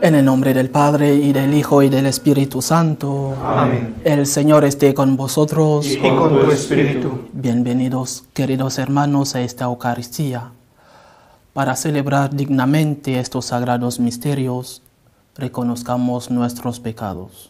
En el nombre del Padre, y del Hijo, y del Espíritu Santo. Amén. El Señor esté con vosotros. Y con tu espíritu. Bienvenidos, queridos hermanos, a esta Eucaristía. Para celebrar dignamente estos sagrados misterios, reconozcamos nuestros pecados.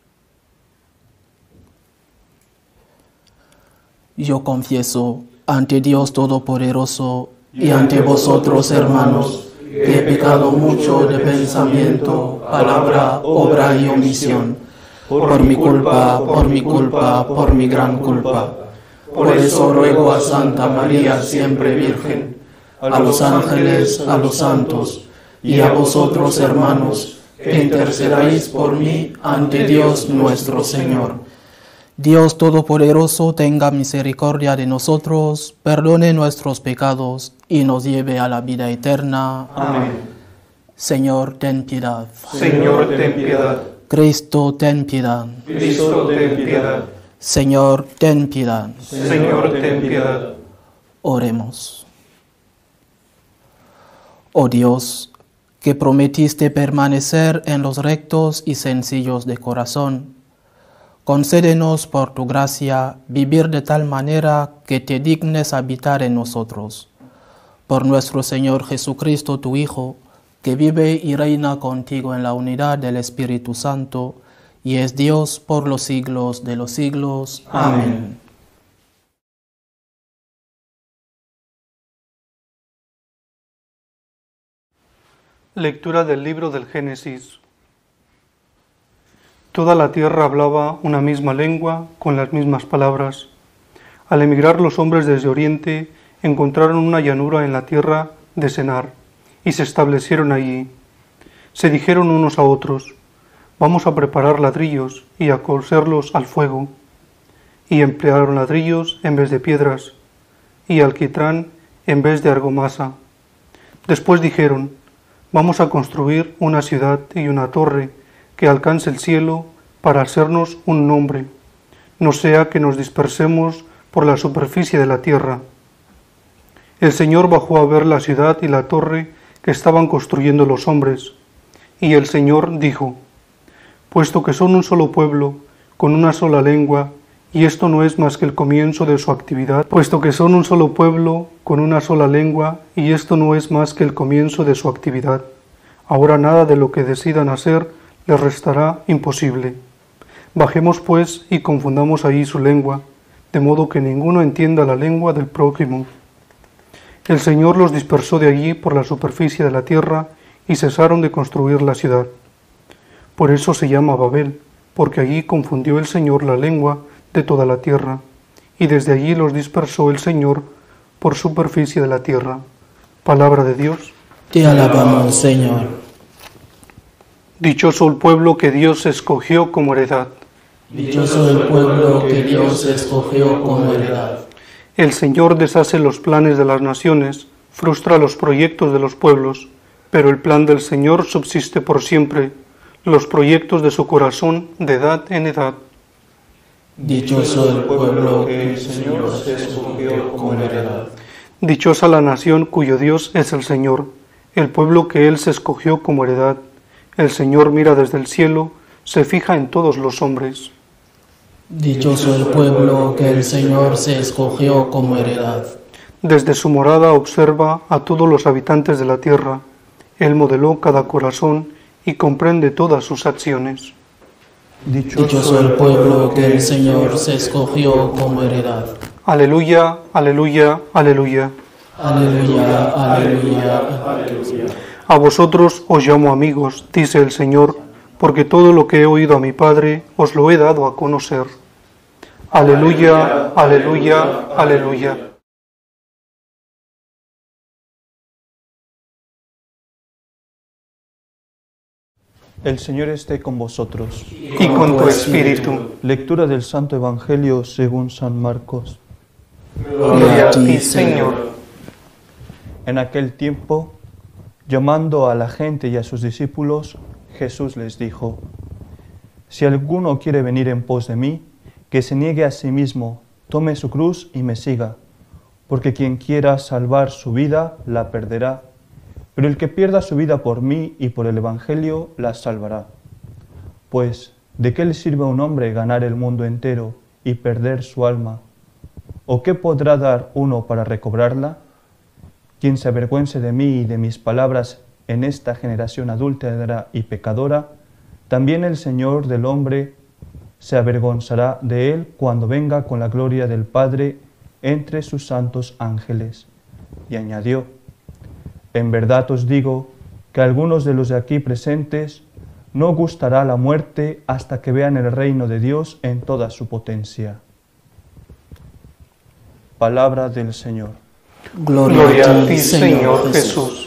Yo confieso ante Dios Todopoderoso y ante vosotros, hermanos, que he pecado mucho de pensamiento, palabra, obra y omisión, por mi culpa, por mi gran culpa. Por eso ruego a Santa María, siempre Virgen, a los ángeles, a los santos, y a vosotros, hermanos, que intercedáis por mí ante Dios nuestro Señor. Dios Todopoderoso tenga misericordia de nosotros, perdone nuestros pecados y nos lleve a la vida eterna. Amén. Señor, ten piedad. Señor, ten piedad. Cristo, ten piedad. Cristo, ten piedad. Señor, ten piedad. Señor, ten piedad. Oremos. Oh Dios, que prometiste permanecer en los rectos y sencillos de corazón, concédenos por tu gracia vivir de tal manera que te dignes habitar en nosotros. Por nuestro Señor Jesucristo, tu Hijo, que vive y reina contigo en la unidad del Espíritu Santo, y es Dios por los siglos de los siglos. Amén. Lectura del libro del Génesis. Toda la tierra hablaba una misma lengua con las mismas palabras. Al emigrar los hombres desde Oriente, encontraron una llanura en la tierra de Senar y se establecieron allí. Se dijeron unos a otros: vamos a preparar ladrillos y a coserlos al fuego. Y emplearon ladrillos en vez de piedras y alquitrán en vez de argamasa. Después dijeron: vamos a construir una ciudad y una torre que alcance el cielo para hacernos un nombre, no sea que nos dispersemos por la superficie de la tierra. El Señor bajó a ver la ciudad y la torre que estaban construyendo los hombres, y el Señor dijo: puesto que son un solo pueblo, con una sola lengua, y esto no es más que el comienzo de su actividad, puesto que son un solo pueblo, con una sola lengua, y esto no es más que el comienzo de su actividad, ahora nada de lo que decidan hacer les restará imposible. Bajemos pues y confundamos allí su lengua, de modo que ninguno entienda la lengua del prójimo. El Señor los dispersó de allí por la superficie de la tierra y cesaron de construir la ciudad. Por eso se llama Babel, porque allí confundió el Señor la lengua de toda la tierra, y desde allí los dispersó el Señor por superficie de la tierra. Palabra de Dios. Te alabamos, Señor. Dichoso el pueblo que Dios escogió como heredad. Dichoso el pueblo que Dios escogió como heredad. El Señor deshace los planes de las naciones, frustra los proyectos de los pueblos, pero el plan del Señor subsiste por siempre, los proyectos de su corazón de edad en edad. Dichoso el pueblo que el Señor escogió como heredad. Dichosa la nación cuyo Dios es el Señor, el pueblo que Él se escogió como heredad. El Señor mira desde el cielo, se fija en todos los hombres. Dichoso el pueblo que el Señor se escogió como heredad. Desde su morada observa a todos los habitantes de la tierra. Él modeló cada corazón y comprende todas sus acciones. Dichoso el pueblo que el Señor se escogió como heredad. Aleluya, aleluya, aleluya. Aleluya, aleluya, aleluya. A vosotros os llamo amigos, dice el Señor, porque todo lo que he oído a mi Padre os lo he dado a conocer. Aleluya, aleluya, aleluya. El Señor esté con vosotros. Y con tu espíritu. Lectura del Santo Evangelio según San Marcos. Gloria a ti, Señor. En aquel tiempo, llamando a la gente y a sus discípulos, Jesús les dijo: si alguno quiere venir en pos de mí, que se niegue a sí mismo, tome su cruz y me siga, porque quien quiera salvar su vida la perderá, pero el que pierda su vida por mí y por el Evangelio la salvará. Pues, ¿de qué le sirve a un hombre ganar el mundo entero y perder su alma? ¿O qué podrá dar uno para recobrarla? Quien se avergüence de mí y de mis palabras en esta generación adúltera y pecadora, también el Señor del hombre se avergonzará de él cuando venga con la gloria del Padre entre sus santos ángeles. Y añadió: en verdad os digo que a algunos de los de aquí presentes no gustará la muerte hasta que vean el reino de Dios en toda su potencia. Palabra del Señor. Gloria a ti, Señor Jesús.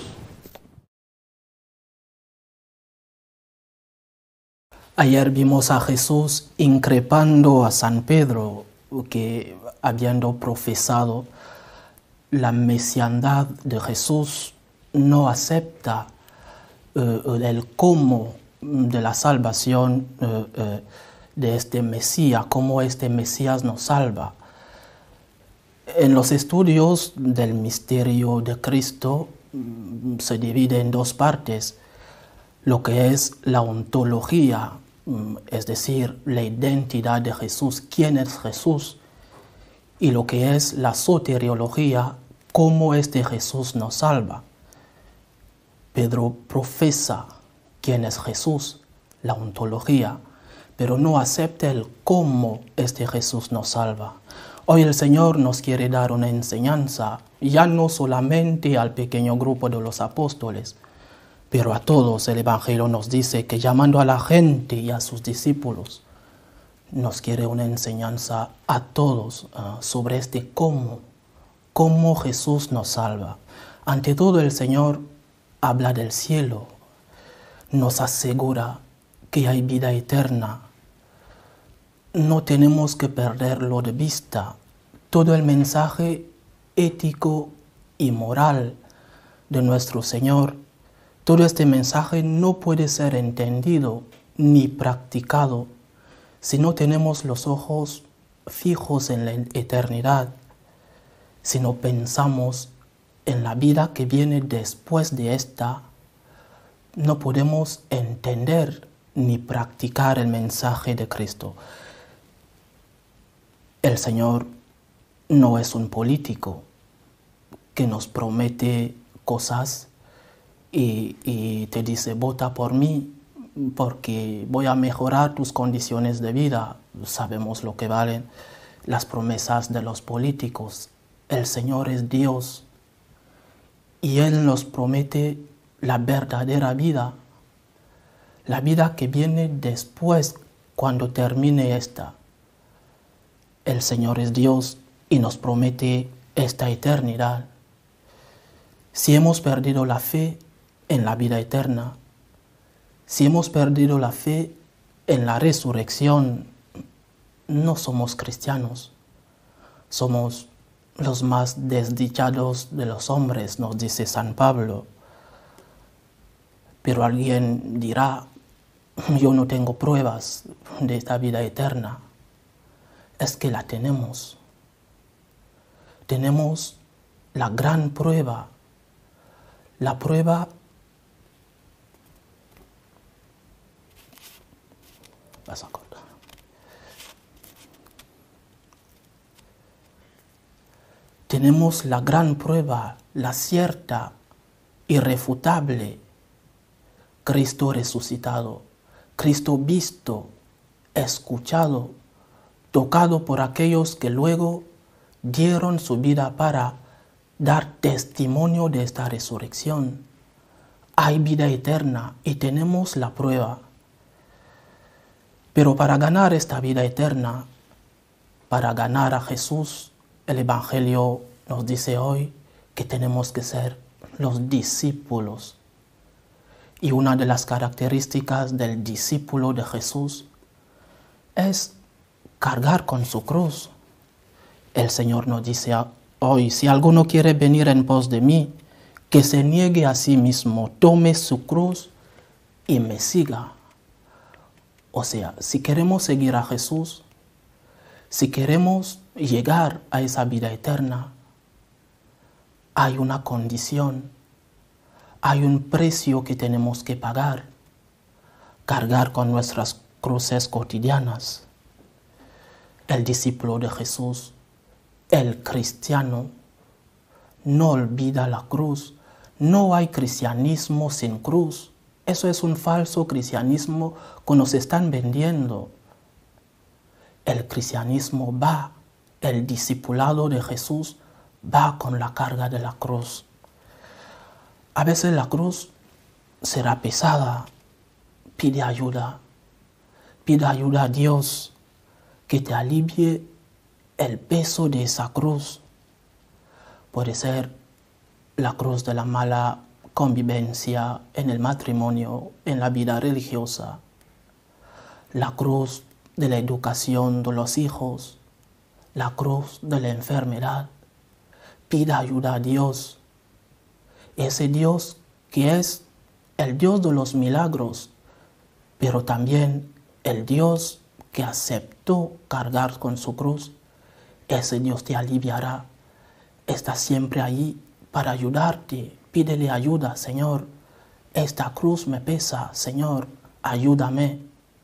Ayer vimos a Jesús increpando a San Pedro, que habiendo profesado la mesiandad de Jesús, no acepta el cómo de la salvación de este Mesías, cómo este Mesías nos salva. En los estudios del misterio de Cristo se divide en dos partes: lo que es la ontología, es decir, la identidad de Jesús, quién es Jesús, y lo que es la soteriología, cómo este Jesús nos salva. Pedro profesa quién es Jesús, la ontología, pero no acepta el cómo este Jesús nos salva. Hoy el Señor nos quiere dar una enseñanza, ya no solamente al pequeño grupo de los apóstoles, pero a todos. El Evangelio nos dice que llamando a la gente y a sus discípulos, nos quiere una enseñanza a todos sobre este cómo Jesús nos salva. Ante todo, el Señor habla del cielo, nos asegura que hay vida eterna. No tenemos que perderlo de vista. Todo el mensaje ético y moral de nuestro Señor, todo este mensaje no puede ser entendido ni practicado si no tenemos los ojos fijos en la eternidad, si no pensamos en la vida que viene después de esta. No podemos entender ni practicar el mensaje de Cristo. El Señor no es un político que nos promete cosas y te dice: vota por mí porque voy a mejorar tus condiciones de vida. Sabemos lo que valen las promesas de los políticos. El Señor es Dios y Él nos promete la verdadera vida, la vida que viene después, cuando termine esta. El Señor es Dios y nos promete esta eternidad. Si hemos perdido la fe en la vida eterna, si hemos perdido la fe en la resurrección, no somos cristianos. Somos los más desdichados de los hombres, nos dice San Pablo. Pero alguien dirá: yo no tengo pruebas de esta vida eterna. Es que la tenemos. Tenemos la gran prueba. La prueba vas a cortar. Tenemos la gran prueba, la cierta, irrefutable. Cristo resucitado, Cristo visto, escuchado, tocado por aquellos que luego dieron su vida para dar testimonio de esta resurrección. Hay vida eterna y tenemos la prueba. Pero para ganar esta vida eterna, para ganar a Jesús, el Evangelio nos dice hoy que tenemos que ser los discípulos. Y una de las características del discípulo de Jesús es cargar con su cruz. El Señor nos dice hoy: si alguno quiere venir en pos de mí, que se niegue a sí mismo, tome su cruz y me siga. O sea, si queremos seguir a Jesús, si queremos llegar a esa vida eterna, hay una condición. Hay un precio que tenemos que pagar, cargar con nuestras cruces cotidianas. El discípulo de Jesús, el cristiano, no olvida la cruz. No hay cristianismo sin cruz. Eso es un falso cristianismo que nos están vendiendo. El cristianismo va, el discipulado de Jesús va con la carga de la cruz. A veces la cruz será pesada. Pide ayuda a Dios que te alivie el peso de esa cruz. Puede ser la cruz de la mala convivencia en el matrimonio, en la vida religiosa, la cruz de la educación de los hijos, la cruz de la enfermedad. Pida ayuda a Dios, ese Dios que es el Dios de los milagros, pero también el Dios que aceptó cargar con su cruz. Ese Dios te aliviará, está siempre ahí para ayudarte. Pídele ayuda, Señor. Esta cruz me pesa, Señor, ayúdame.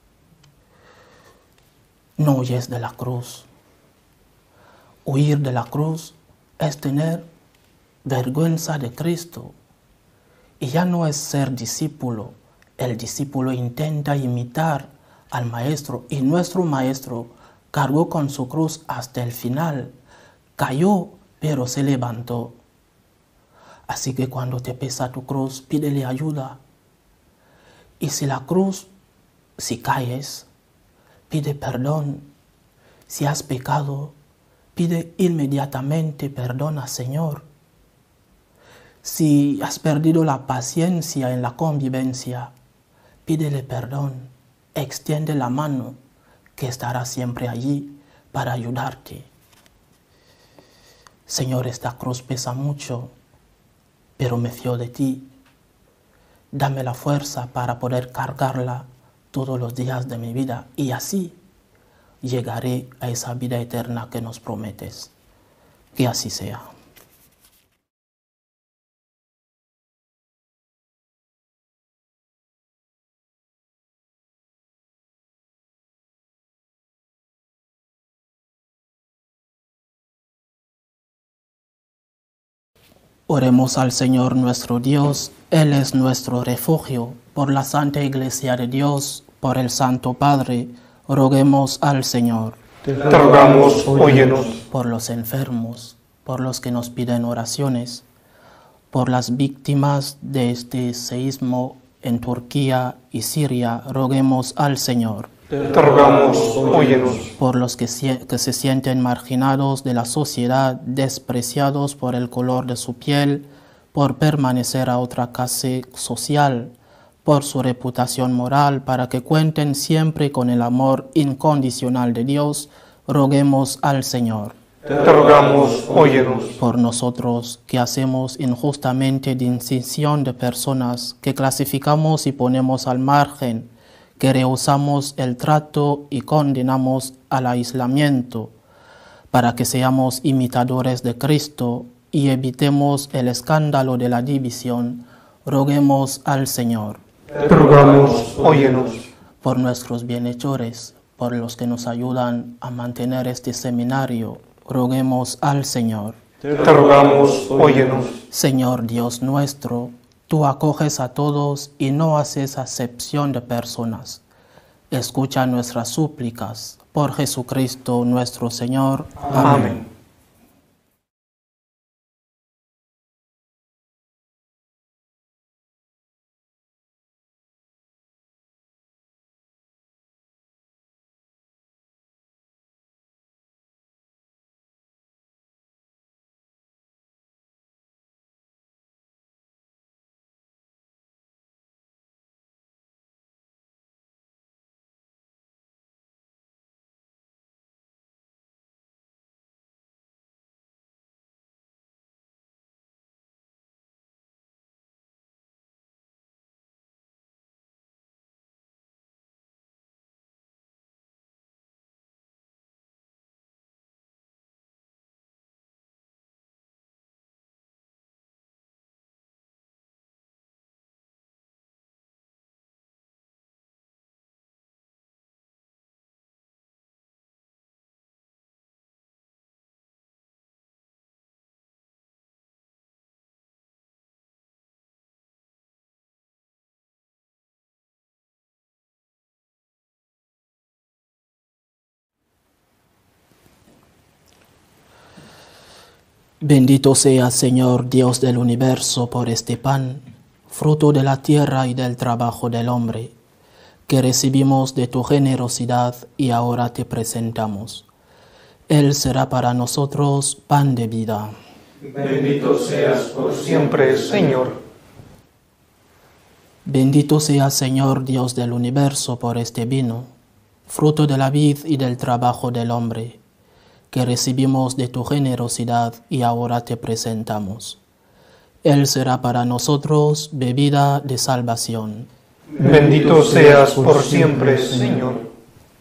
No huyes de la cruz. Huir de la cruz es tener vergüenza de Cristo. Y ya no es ser discípulo. El discípulo intenta imitar al Maestro, y nuestro Maestro cargó con su cruz hasta el final. Cayó, pero se levantó. Así que cuando te pesa tu cruz, pídele ayuda. Y si la cruz, si caes, pide perdón. Si has pecado, pide inmediatamente perdón al Señor. Si has perdido la paciencia en la convivencia, pídele perdón. Extiende la mano, que estará siempre allí para ayudarte. Señor, esta cruz pesa mucho, pero me fío de ti. Dame la fuerza para poder cargarla todos los días de mi vida, y así llegaré a esa vida eterna que nos prometes. Que así sea. Oremos al Señor nuestro Dios. Él es nuestro refugio. Por la Santa Iglesia de Dios, por el Santo Padre, roguemos al Señor. Te rogamos, óyenos. Por los enfermos, por los que nos piden oraciones, por las víctimas de este seísmo en Turquía y Siria, roguemos al Señor. Te rogamos, óyenos. Por los que se sienten marginados de la sociedad, despreciados por el color de su piel, por permanecer a otra clase social, por su reputación moral, para que cuenten siempre con el amor incondicional de Dios, roguemos al Señor. Te rogamos, óyenos. Por nosotros que hacemos injustamente distinción de personas, que clasificamos y ponemos al margen, que rehusamos el trato y condenamos al aislamiento, para que seamos imitadores de Cristo y evitemos el escándalo de la división, roguemos al Señor. Te rogamos, óyenos. Por nuestros bienhechores, por los que nos ayudan a mantener este seminario, roguemos al Señor. Te rogamos, óyenos. Señor Dios nuestro, tú acoges a todos y no haces acepción de personas. Escucha nuestras súplicas. Por Jesucristo nuestro Señor. Amén. Bendito seas, Señor, Dios del universo, por este pan, fruto de la tierra y del trabajo del hombre, que recibimos de tu generosidad y ahora te presentamos. Él será para nosotros pan de vida. Bendito seas por siempre, Señor. Bendito seas, Señor, Dios del universo, por este vino, fruto de la vid y del trabajo del hombre, que recibimos de tu generosidad y ahora te presentamos. Él será para nosotros bebida de salvación. Bendito seas por siempre, Señor.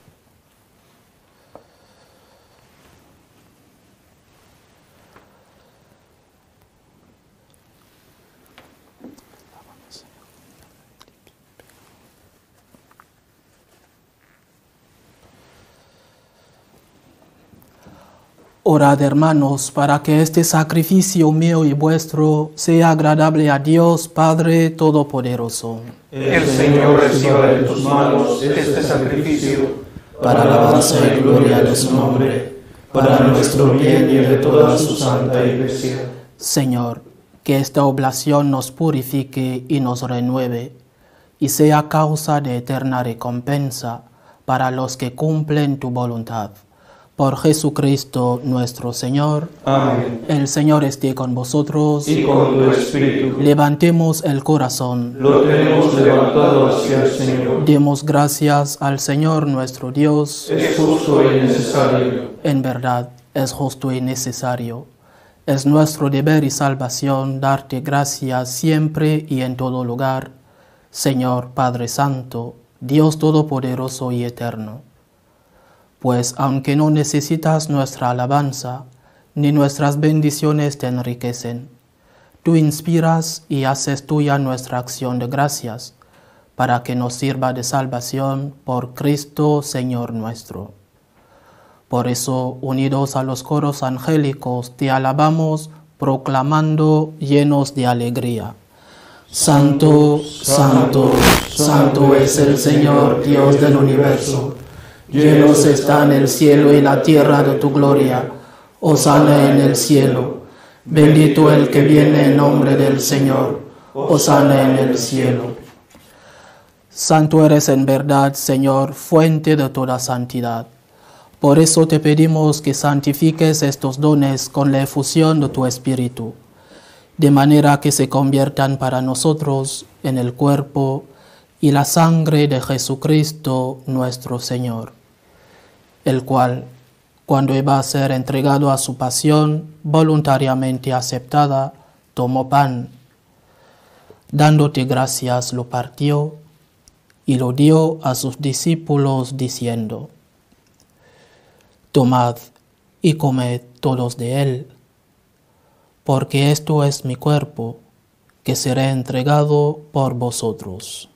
Orad, hermanos, para que este sacrificio mío y vuestro sea agradable a Dios Padre Todopoderoso. El Señor reciba de tus manos este sacrificio Para alabanza y gloria de su nombre, para nuestro bien y de toda su santa Iglesia. Señor, que esta oblación nos purifique y nos renueve, y sea causa de eterna recompensa para los que cumplen tu voluntad. Por Jesucristo nuestro Señor. Amén. El Señor esté con vosotros. Y con tu espíritu. Levantemos el corazón. Lo tenemos levantado hacia el Señor. Demos gracias al Señor nuestro Dios. Es justo y necesario. En verdad, es justo y necesario. Es nuestro deber y salvación darte gracias siempre y en todo lugar, Señor Padre Santo, Dios Todopoderoso y Eterno. Pues aunque no necesitas nuestra alabanza, ni nuestras bendiciones te enriquecen, tú inspiras y haces tuya nuestra acción de gracias, para que nos sirva de salvación por Cristo Señor nuestro. Por eso, unidos a los coros angélicos, te alabamos, proclamando llenos de alegría. Santo, santo, santo es el Señor, Dios del universo. Llenos están el cielo y la tierra de tu gloria. Hosana en el cielo. Bendito el que viene en nombre del Señor. Hosana en el cielo. Santo eres en verdad, Señor, fuente de toda santidad. Por eso te pedimos que santifiques estos dones con la efusión de tu Espíritu, de manera que se conviertan para nosotros en el cuerpo y la sangre de Jesucristo nuestro Señor, el cual, cuando iba a ser entregado a su pasión voluntariamente aceptada, tomó pan, dándote gracias, lo partió y lo dio a sus discípulos diciendo: Tomad y comed todos de él, porque esto es mi cuerpo, que será entregado por vosotros.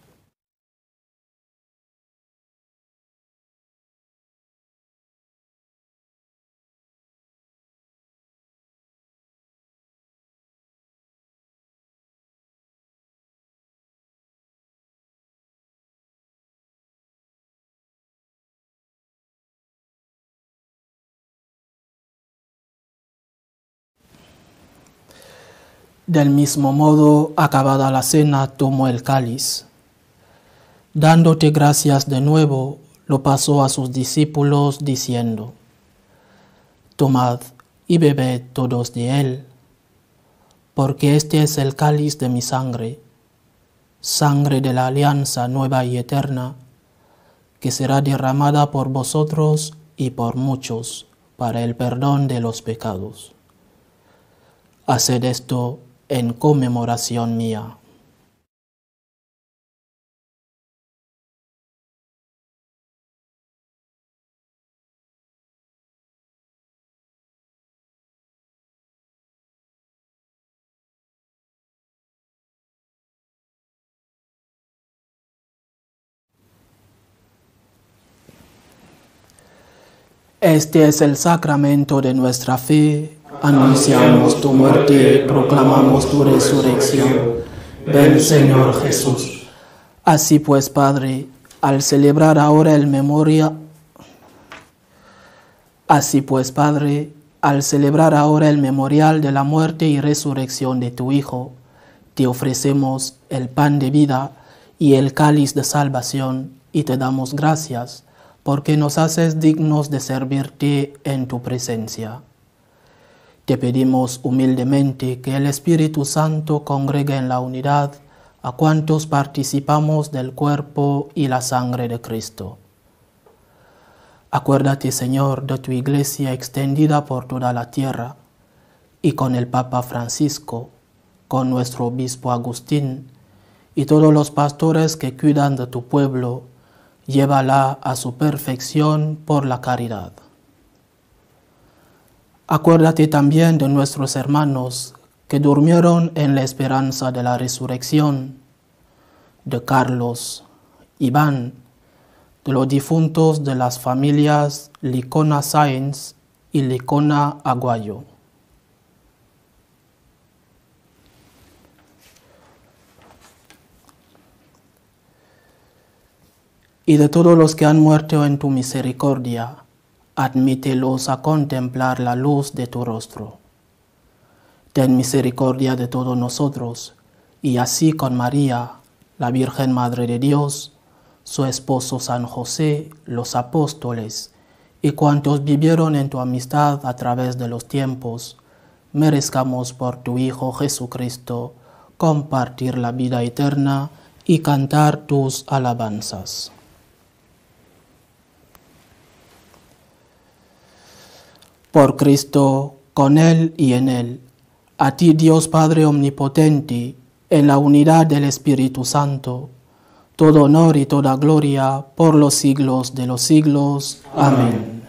Del mismo modo, acabada la cena, tomó el cáliz. Dándote gracias de nuevo, lo pasó a sus discípulos, diciendo: Tomad y bebed todos de él, porque este es el cáliz de mi sangre, sangre de la alianza nueva y eterna, que será derramada por vosotros y por muchos para el perdón de los pecados. Haced esto en conmemoración mía. Este es el sacramento de nuestra fe. Anunciamos tu muerte, proclamamos tu resurrección. Ven, Señor Jesús. Así pues, Padre, al celebrar ahora al celebrar ahora el memorial de la muerte y resurrección de tu Hijo, te ofrecemos el pan de vida y el cáliz de salvación y te damos gracias porque nos haces dignos de servirte en tu presencia. Te pedimos humildemente que el Espíritu Santo congregue en la unidad a cuantos participamos del cuerpo y la sangre de Cristo. Acuérdate, Señor, de tu Iglesia extendida por toda la tierra, y con el Papa Francisco, con nuestro Obispo Agustín, y todos los pastores que cuidan de tu pueblo, llévala a su perfección por la caridad. Acuérdate también de nuestros hermanos que durmieron en la esperanza de la resurrección, de Carlos, Iván, de los difuntos de las familias Licona Sáenz y Licona Aguayo. Y de todos los que han muerto en tu misericordia, admítelos a contemplar la luz de tu rostro. Ten misericordia de todos nosotros, y así con María, la Virgen Madre de Dios, su esposo San José, los apóstoles, y cuantos vivieron en tu amistad a través de los tiempos, merezcamos por tu Hijo Jesucristo compartir la vida eterna y cantar tus alabanzas. Por Cristo, con Él y en Él, a ti Dios Padre Omnipotente, en la unidad del Espíritu Santo, todo honor y toda gloria por los siglos de los siglos. Amén.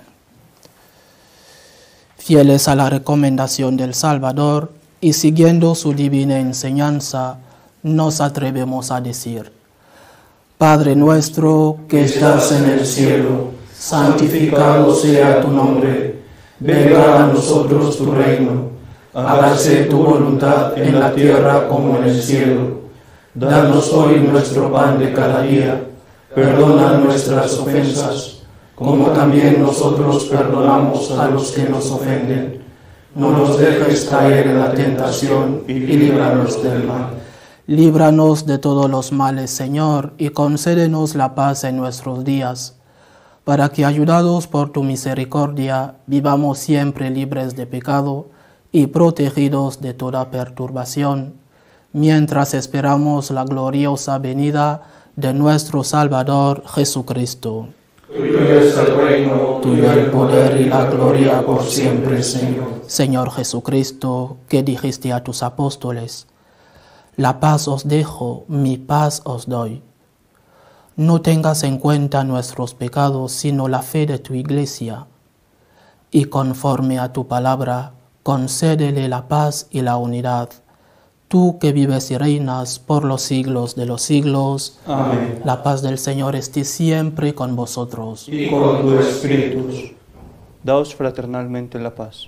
Fieles a la recomendación del Salvador y siguiendo su divina enseñanza, nos atrevemos a decir: Padre nuestro que estás en el cielo, santificado sea tu nombre. Venga a nosotros tu reino. Hágase tu voluntad en la tierra como en el cielo. Danos hoy nuestro pan de cada día. Perdona nuestras ofensas, como también nosotros perdonamos a los que nos ofenden. No nos dejes caer en la tentación y líbranos del mal. Líbranos de todos los males, Señor, y concédenos la paz en nuestros días, para que, ayudados por tu misericordia, vivamos siempre libres de pecado y protegidos de toda perturbación, mientras esperamos la gloriosa venida de nuestro Salvador Jesucristo. Tuyo es el reino, Tuyo el poder y la gloria por siempre, Señor. Señor Jesucristo, que dijiste a tus apóstoles: la paz os dejo, mi paz os doy. No tengas en cuenta nuestros pecados, sino la fe de tu Iglesia, y conforme a tu palabra, concédele la paz y la unidad, tú que vives y reinas por los siglos de los siglos. Amén. La paz del Señor esté siempre con vosotros. Y con tu espíritu. Daos fraternalmente la paz.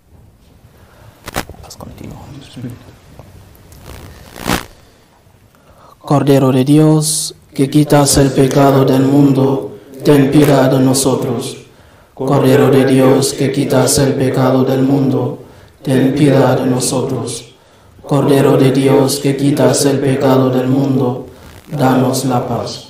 Paz continua. Cordero de Dios, que quitas el pecado del mundo, ten piedad de nosotros. Cordero de Dios, que quitas el pecado del mundo, ten piedad de nosotros. Cordero de Dios, que quitas el pecado del mundo, danos la paz.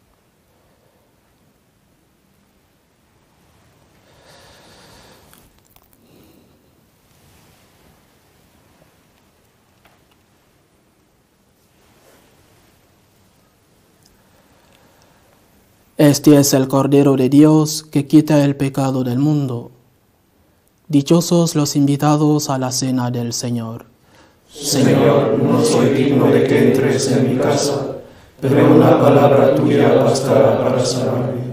Este es el Cordero de Dios que quita el pecado del mundo. Dichosos los invitados a la cena del Señor. Señor, no soy digno de que entres en mi casa, pero una palabra tuya bastará para salvarme.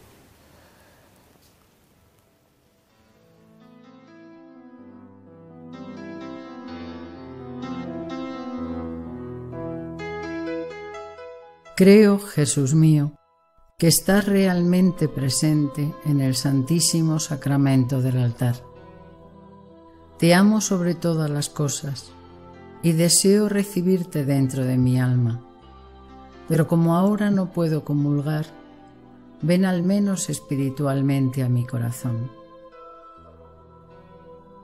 Creo, Jesús mío, que estás realmente presente en el Santísimo Sacramento del altar. Te amo sobre todas las cosas y deseo recibirte dentro de mi alma. Pero como ahora no puedo comulgar, ven al menos espiritualmente a mi corazón.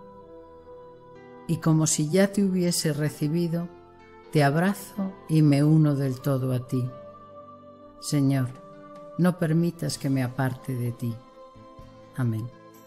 y como si ya te hubiese recibido, te abrazo y me uno del todo a ti. Señor, no permitas que me aparte de ti. Amén.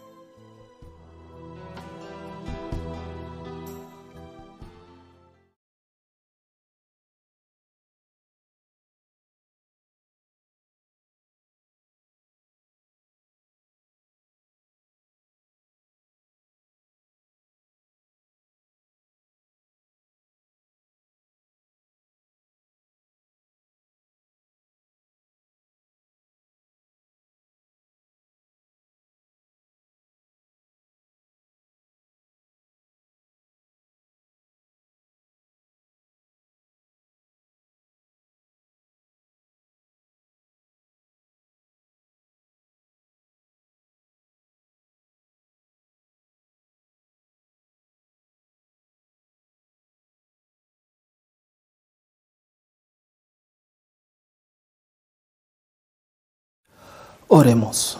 Oremos.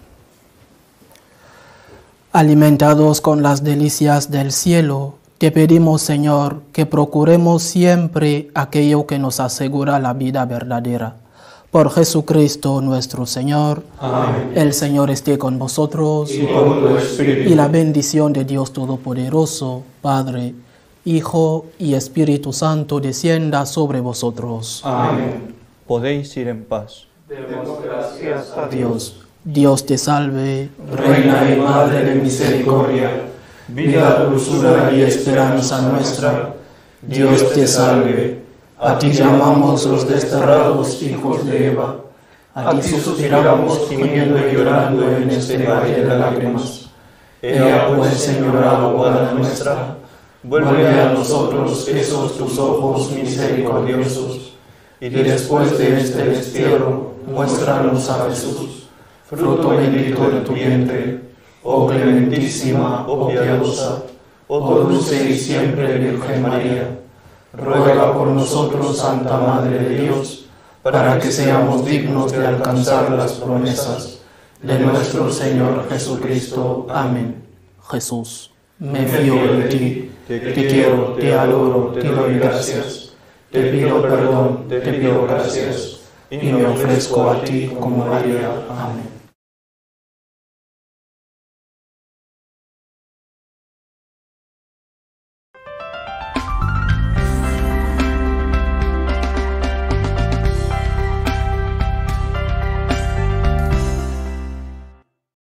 Alimentados con las delicias del cielo, te pedimos, Señor, que procuremos siempre aquello que nos asegura la vida verdadera. Por Jesucristo nuestro Señor. Amén. El Señor esté con vosotros. Y con tu espíritu. Y la bendición de Dios Todopoderoso, Padre, Hijo y Espíritu Santo descienda sobre vosotros. Amén. Podéis ir en paz. Demos gracias a Dios. Dios te salve, Reina y Madre de misericordia, vida, dulzura y esperanza nuestra, Dios te salve. A ti llamamos los desterrados hijos de Eva, a ti suspiramos gimiendo y llorando en este valle de lágrimas. Ea pues, Señora abogada nuestra, vuelve a nosotros esos tus ojos misericordiosos, y después de este destierro, muéstranos a Jesús, fruto bendito de tu vientre, oh clementísima, oh piadosa, oh dulce y siempre Virgen María. Ruega por nosotros, Santa Madre de Dios, para que seamos dignos de alcanzar las promesas de nuestro Señor Jesucristo. Amén. Jesús. Me fío de ti, te quiero, te adoro, te doy gracias. Te pido perdón, te pido gracias, y me ofrezco a ti como María. Amén.